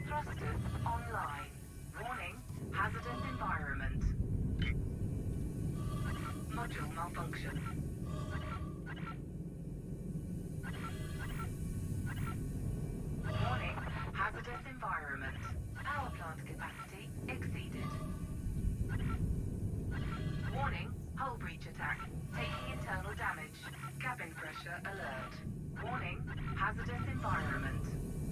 Thrusters online. Warning, hazardous environment. Module malfunction. Warning, hazardous environment. Power plant capacity exceeded. Warning, hull breach attack. Taking internal damage. Cabin pressure alert. Warning, hazardous environment.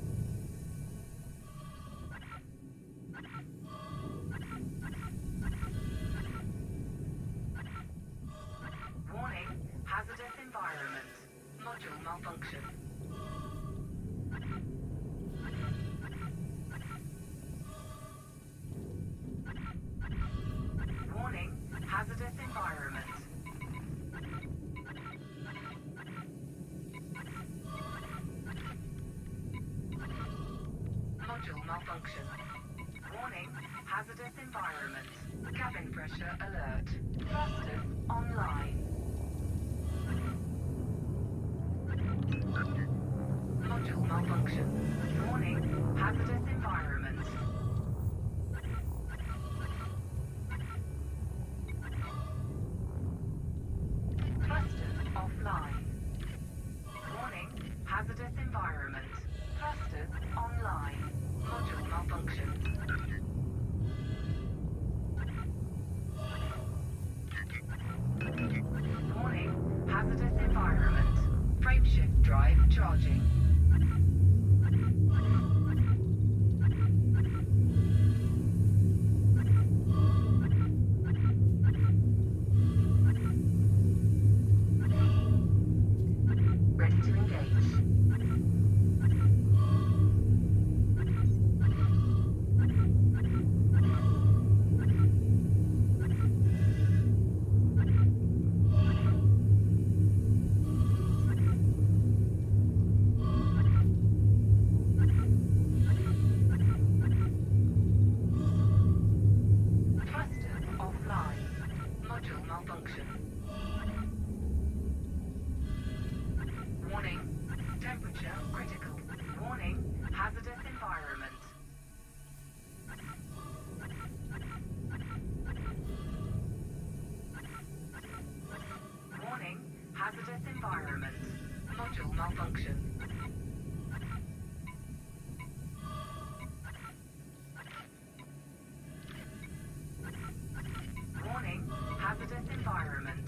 Warning, hazardous environment. Module malfunction. Warning, hazardous environment. Module malfunction. Warning, hazardous environment. Cabin pressure alert. Thrusters online. Module malfunction. Warning, hazardous environment. Thrusters offline. Warning, hazardous environment. Thrusters online. Module malfunction. Warning, hazardous environment. Frameshift drive charging. Ready to engage. Warning, temperature critical. Warning, hazardous environment. Warning, hazardous environment. Module malfunction. Warning, hazardous environment.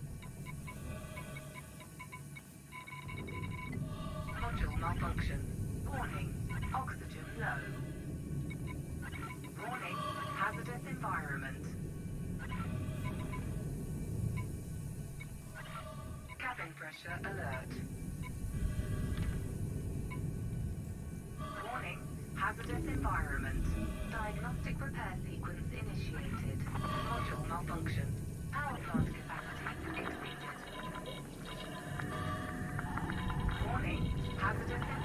Module malfunction. Warning, oxygen low. Warning, hazardous environment. Cabin pressure alert. Warning, hazardous environment. Diagnostic repair sequence initiated. Module malfunction. Power plant capacity exceeded. Warning, hazardous environment.